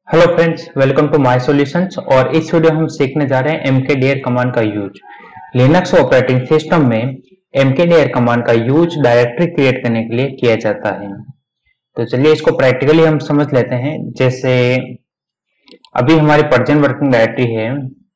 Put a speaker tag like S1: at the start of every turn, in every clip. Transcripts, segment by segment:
S1: Hello friends, welcome to my solutions. और इस video हम सीखने जा रहे हैं mkdir कमांड का यूज। लिनक्स ऑपरेटिंग सिस्टम में mkdir कमांड का यूज डायरेक्टरी क्रिएट करने के लिए किया जाता है। तो चलिए इसको प्रैक्टिकली हम समझ लेते हैं। जैसे अभी हमारी प्रेजेंट वर्किंग डायरेक्टरी है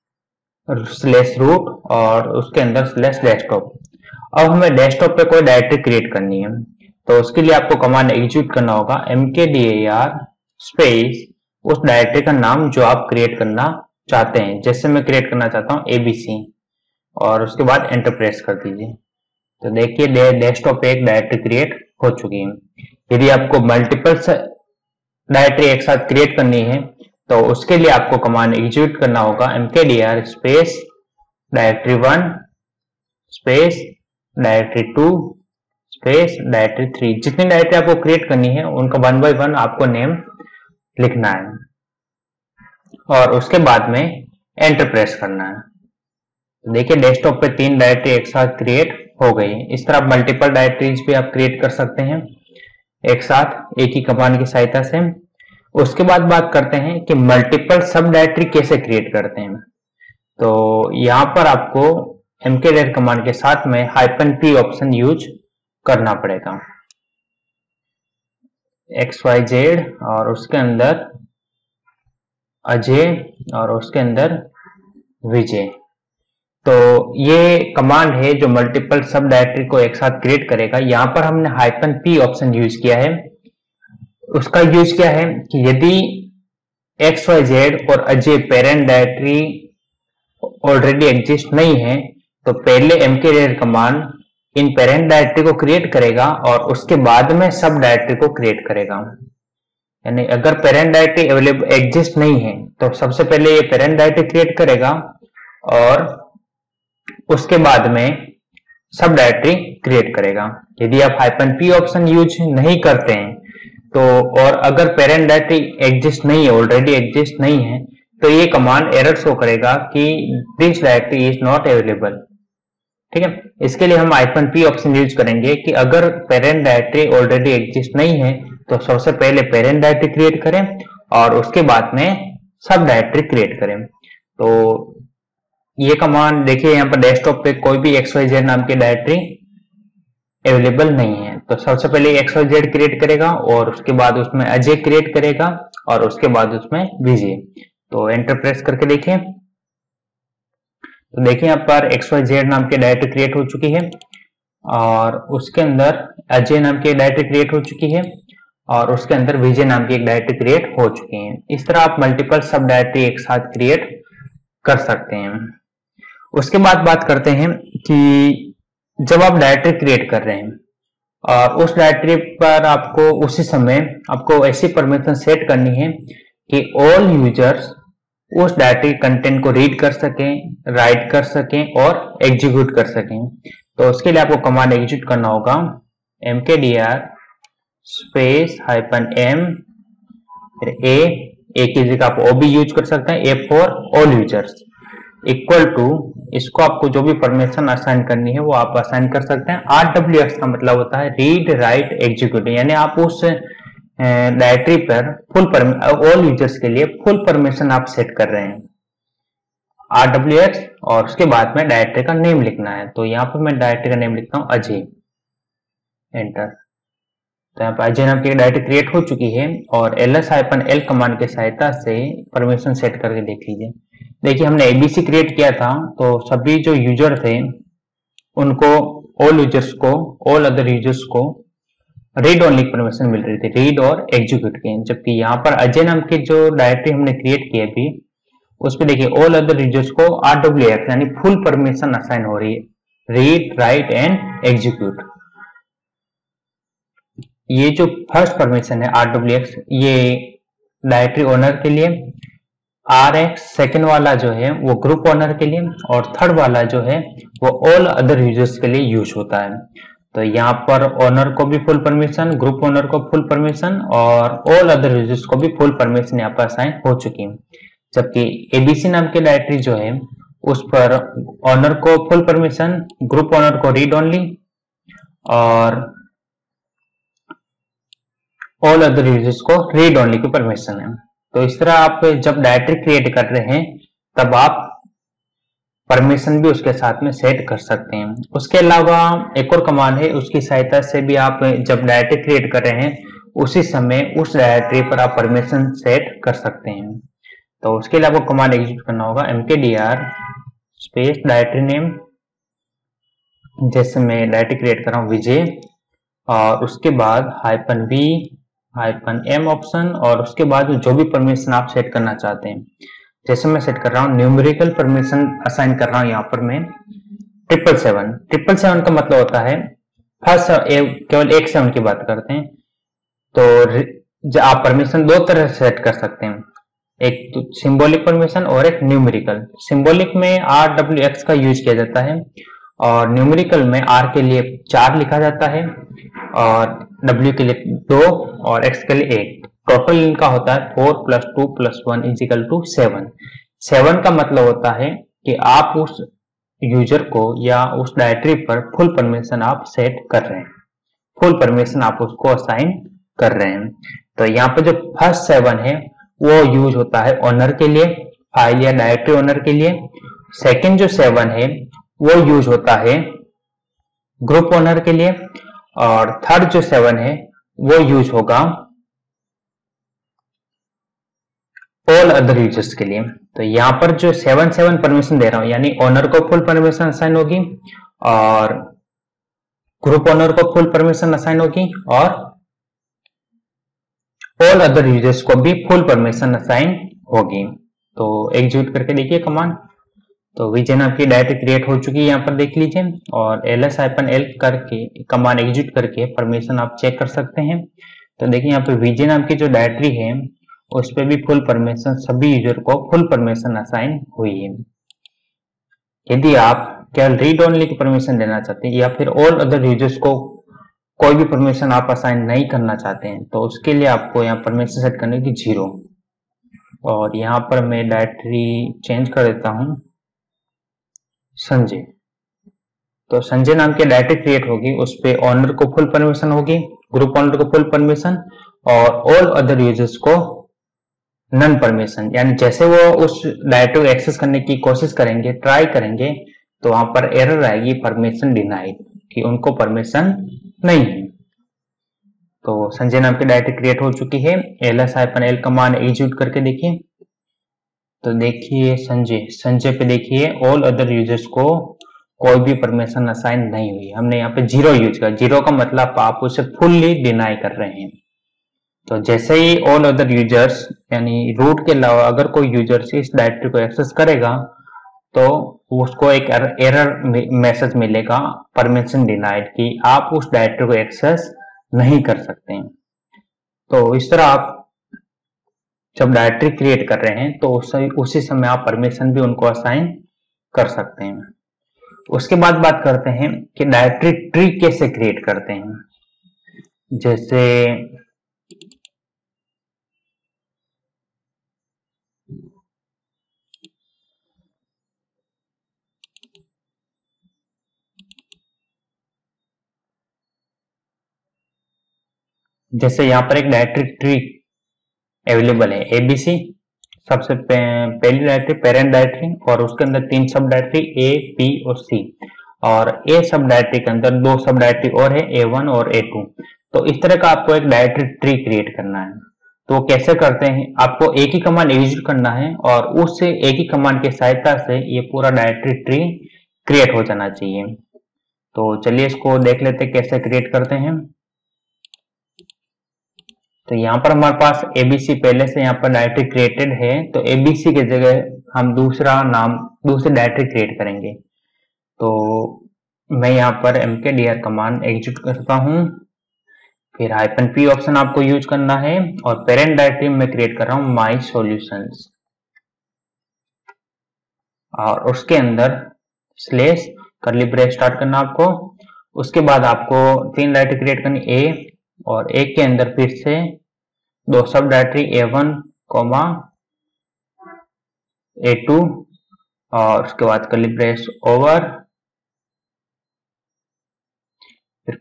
S1: /रूट और उसके अंदर /डेस्कटॉप। अब हमें डेस्कटॉप पे कोई डायरेक्टरी क्रिएट करनी है, तो उसके लिए आपको कमांड एग्जीक्यूट करना होगा mkdir स्पेस उस डायरेक्टरी का नाम जो आप क्रिएट करना चाहते हैं। जैसे मैं क्रिएट करना चाहता हूं ABC, और उसके बाद एंटर प्रेस कर दीजिए। तो देखिए डेस्कटॉप पे एक डायरेक्टरी क्रिएट हो चुकी है। यदि आपको मल्टीपल डायरेक्टरी एक साथ क्रिएट करनी है तो उसके लिए आपको कमांड एग्जीक्यूट करना होगा mkdir space directory 1 space directory 2 space directory 3। जितनी डायरेक्टरी आपको क्रिएट करनी है उनका 1 बाय 1 आपको नेम लिखना है और उसके बाद में एंटर प्रेस करना है। तो देखिए डेस्कटॉप पे 3 डायरेक्टरी एक साथ क्रिएट हो गई। इस तरह मल्टीपल डायरेक्टरीज भी आप क्रिएट कर सकते हैं एक साथ एक ही कमांड की सहायता से। उसके बाद बात करते हैं कि मल्टीपल सब डायरेक्टरी कैसे क्रिएट करते हैं। तो यहां पर आपको mkdir कमांड के साथ में -p ऑप्शन यूज करना पड़ेगा। XYZ और उसके अंदर अजय और उसके अंदर विजय। तो ये कमांड है जो मल्टीपल सब डायरेक्टरी को एक साथ क्रिएट करेगा। यहां पर हमने -p ऑप्शन यूज किया है। उसका यूज क्या है कि यदि XYZ और Ajay parent directory already exist नहीं है तो पहले mkdir कमांड इन पेरेंट डायरेक्टरी को क्रिएट करेगा और उसके बाद में सब डायरेक्टरी को क्रिएट करेगा। यानी अगर पेरेंट डायरेक्टरी अवेलेबल एग्जिस्ट नहीं है तो सबसे पहले ये पेरेंट डायरेक्टरी क्रिएट करेगा और उसके बाद में सब डायरेक्टरी क्रिएट करेगा। यदि आप -p ऑप्शन यूज नहीं करते हैं तो और अगर पेरेंट डायरेक्टरी एग्जिस्ट नहीं है, ऑलरेडी एग्जिस्ट नहीं है, तो ये कमांड एरर शो करेगा कि this directory is not available. ठीक है, इसके लिए हम -p ऑप्शन यूज करेंगे कि अगर पेरेंट डायरेक्टरी ऑलरेडी एग्जिस्ट नहीं है तो सबसे पहले पेरेंट डायरेक्टरी क्रिएट करें और उसके बाद में सब डायरेक्टरी क्रिएट करें। तो ये कमांड देखिए यहाँ पर डेस्कटॉप पे कोई भी XYZ नाम की डायरेक्टरी अवेलेबल नहीं है, तो सबसे पहले XYZ क्रिएट करेगा और उसके बाद उसमें अजय क्रिएट करेगा और उसके बाद उसमें विजय। तो एंटर प्रेस करके देखिए, तो देखिए यहाँ पर XYZ नाम की डायरेक्टरी क्रिएट हो चुकी है और उसके अंदर अजय नाम की डायरेक्टरी क्रिएट हो चुकी है और उसके अंदर विजय नाम की एक डायरेक्टरी क्रिएट हो चुकी है। इस तरह आप मल्टीपल सब डायरेक्टरी एक साथ क्रिएट कर सकते हैं। उसके बाद बात करते हैं कि जब आप डायरेक्टरी क्रिएट कर रहे हैं और उस डायरेक्टरी पर आपको उसी समय आपको ऐसी परमिशन सेट करनी है कि ऑल यूजर्स उस डायरेक्टरी कंटेंट को रीड कर सकें, राइट कर सकें और एग्जीक्यूट कर सकें। तो उसके लिए आपको कमांड एग्जीक्यूट करना होगा mkdir स्पेस -m फिर a की जगह आप o भी यूज कर सकते हैं, a for all users equal to, इसको आपको जो भी परमिशन असाइन करनी है वो आप असाइन कर सकते हैं। RWX का मतलब होता है रीड राइट एग्जीक्यूट, यानी आप उस डायरेक्टरी पर ऑल यूजर्स के लिए फुल परमिशन आप सेट कर रहे हैं RWX और उसके बाद में डायरेक्टरी का नेम लिखना है। तो यहाँ पर मैं डायरेक्टरी का नेम लिखता हूँ अजय, एंटर। तो यहाँ पर अजय नाम की डायरेक्टरी क्रिएट हो चुकी है और ls-l कमांड की सहायता से परमिशन सेट करके देख लीजिए। देखिए हमने ABC क्रिएट किया था तो सभी जो यूजर थे उनको ऑल अदर यूजर्स को रीड ओनली परमिशन मिल रही थी, रीड और एग्जीक्यूट की। जबकि यहाँ पर अजय नाम की जो डायरेक्टरी हमने क्रिएट की अभी उस पर देखिए ऑल अदर यूजर्स को RWX यानी फुल परमिशन असाइन हो रही है, रीड राइट एंड एग्जीक्यूट। ये जो फर्स्ट परमिशन है RWX ये डायरेक्टरी ओनर के लिए, RX सेकेंड वाला जो है वो ग्रुप ओनर के लिए और थर्ड वाला जो है वो ऑल अदर यूजर्स के लिए यूज होता है। तो यहाँ पर ओनर को भी फुल परमिशन, ग्रुप ओनर को फुल परमिशन और ऑल अदर यूजर्स को भी फुल परमिशन यहाँ पर असाइन हो चुकी है। जबकि ABC नाम की डायरेक्टरी जो है उस पर ओनर को फुल परमिशन, ग्रुप ओनर को रीड ओनली और ऑल अदर यूजर्स को रीड ओनली की परमिशन है। तो इस तरह आप जब डायरेक्टरी क्रिएट कर रहे हैं तब आप परमिशन भी उसके साथ में सेट कर सकते हैं। उसके अलावा एक और कमांड है, उसकी सहायता से भी आप जब डायरेक्टरी क्रिएट कर रहे हैं उसी समय उस डायरेक्टरी पर आप परमिशन सेट कर सकते हैं। तो उसके लिए आपको कमांड एग्जीक्यूट करना होगा mkdir स्पेस डायरेक्टरी नेम, जैसे मैं डायरेक्टरी क्रिएट कर रहा हूँ विजय, और उसके बाद -v -m ऑप्शन, और उसके बाद जो भी परमिशन आप सेट करना चाहते हैं। जैसे मैं सेट कर रहा हूँ न्यूमेरिकल परमिशन असाइन कर रहा हूँ यहाँ पर मैं 777 का मतलब होता है फर्स्ट केवल एक 7 की बात करते हैं। तो आप परमिशन दो तरह से सेट कर सकते हैं, एक तो सिंबॉलिक परमिशन और एक न्यूमेरिकल। सिंबॉलिक में RWX का यूज किया जाता है और न्यूमेरिकल में R के लिए 4 लिखा जाता है और W के लिए 2 और X के लिए 1। टोटल इनका होता है 4 + 2 + 1 = 7। 7 का मतलब होता है कि आप उस यूजर को या उस डायरेक्टरी पर फुल परमिशन आप सेट कर रहे हैं, फुल परमिशन आप उसको असाइन कर रहे हैं। तो यहाँ पर जो फर्स्ट 7 है वो यूज होता है ओनर के लिए, फाइल या डायरेक्टरी ओनर के लिए। सेकंड जो 7 है वो यूज होता है ग्रुप ओनर के लिए, और थर्ड जो 7 है वो यूज होगा ऑल अदर यूजर्स के लिए। तो यहाँ पर जो 7 परमिशन दे रहा हूं, यानी ओनर को फुल परमिशन असाइन होगी और ग्रुप ओनर को फुल परमिशन असाइन होगी और ऑल अदर यूजर्स को भी फुल परमिशन असाइन होगी। तो एग्जीक्यूट करके देखिए कमांड। तो विजय नाम की डायरेक्टरी क्रिएट हो चुकी है, यहाँ पर देख लीजिए, और ls-l करके कमांड एग्जीक्यूट करके परमिशन आप चेक कर सकते हैं। तो देखिए यहाँ पर विजय नाम की जो डायरेक्टरी है उस पर भी फुल परमिशन, सभी यूजर को फुल परमिशन असाइन हुई है। यदि आप केवल रीड ओनली की परमिशन देना चाहते हैं या फिर ऑल अदर यूजर्स को कोई भी परमिशन आप असाइन नहीं करना चाहते हैं तो उसके लिए आपको यहाँ परमिशन सेट करने की 0, और यहाँ पर मैं डायरेक्टरी चेंज कर देता हूं संजय। तो संजय नाम की डायरेक्टरी क्रिएट होगी, उस पे ओनर को फुल परमिशन होगी, ग्रुप ओनर को फुल परमिशन और ऑल अदर यूजर्स को नन परमिशन। यानी जैसे वो उस डायरेक्टरी को एक्सेस करने की कोशिश करेंगे, ट्राई करेंगे, तो वहां पर एरर आएगी परमिशन डिनाइड, कि उनको परमिशन नहीं है। तो संजय नाम की डायरेक्टरी क्रिएट हो चुकी है। ls-l कमांड एग्जीक्यूट करके देखिए। तो देखिए संजय पे देखिए ऑल अदर यूजर्स को कोई भी परमिशन असाइन नहीं हुई, हमने यहाँ पे 0 यूज किया। 0 का मतलब आप उसे फुल्ली डिनाई कर रहे हैं। तो जैसे ही ऑल अदर यूजर्स यानी रूट के अलावा अगर कोई यूजर इस डायरेक्टरी को एक्सेस करेगा तो उसको एक एरर मैसेज मिलेगा परमिशन डिनाइड, कि आप उस डायरेक्टरी को एक्सेस नहीं कर सकते हैं। तो इस तरह आप जब डायरेक्टरी क्रिएट कर रहे हैं तो उसी समय आप परमिशन भी उनको असाइन कर सकते हैं। उसके बाद बात करते हैं कि डायरेक्टरी ट्री कैसे क्रिएट करते हैं। जैसे यहाँ पर एक डायरेक्टरी ट्री अवेलेबल है एबीसी, सबसे पहली डायरेक्टरी पेरेंट डायरेक्टरी, और उसके अंदर 3 सब डायरेक्टरी ए, पी और सी, और ए सब डायरेक्टरी के अंदर 2 सब डायरेक्टरी और है A1 और A2। तो इस तरह का आपको एक डायरेक्टरी ट्री क्रिएट करना है। तो कैसे करते हैं, आपको एक ही कमांड एग्जीक्यूट करना है और उस एक ही कमांड की सहायता से ये पूरा डायरेक्टरी ट्री क्रिएट हो जाना चाहिए। तो चलिए इसको देख लेते हैं कैसे क्रिएट करते हैं। तो यहाँ पर हमारे पास एबीसी पहले से यहाँ पर डायरेक्टरी क्रिएटेड है, तो एबीसी की जगह हम दूसरी डायरेक्टरी क्रिएट करेंगे। तो मैं यहाँ पर mkdir कमांड एग्जीक्यूट करता हूँ, फिर -p ऑप्शन आपको यूज करना है, और पेरेंट डायरेक्टरी में क्रिएट कर रहा हूँ माई सॉल्यूशंस, और उसके अंदर स्लेश कर्ली ब्रेस स्टार्ट करना आपको। उसके बाद आपको 3 डायरेक्टरी क्रिएट करनी, ए और एक के अंदर फिर से 2 सब डायरेक्टरी A1, A2, और उसके बाद कर्ली ब्रेस ओवर, फिर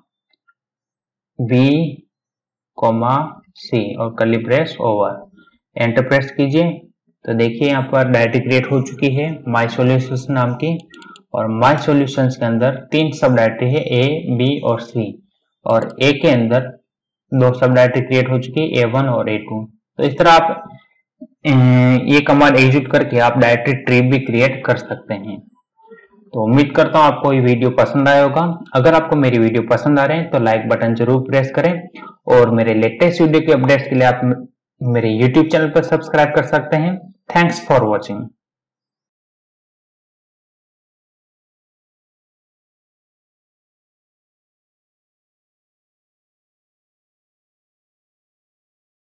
S1: V, C और curly brace over. Enter press कीजिए तो देखिए यहाँ पर डायरेक्टरी क्रिएट हो चुकी है माई सॉल्यूशंस नाम की। और माई सॉल्यूशंस के अंदर 3 सब डायरेक्टरी है, ए, बी और सी। और ए के अंदर 2 सब डायरेक्टरी क्रिएट हो चुकी है, A1 और A2। तो इस तरह आप ये कमांड एग्जीक्यूट करके आप डायरेक्टरी ट्री भी क्रिएट कर सकते हैं। तो उम्मीद करता हूँ आपको ये वीडियो पसंद आया होगा। अगर आपको मेरी वीडियो पसंद आ रहे हैं तो लाइक बटन जरूर प्रेस करें और मेरे लेटेस्ट वीडियो के अपडेट्स के लिए आप मेरे YouTube चैनल पर सब्सक्राइब कर सकते हैं। Thanks for watching.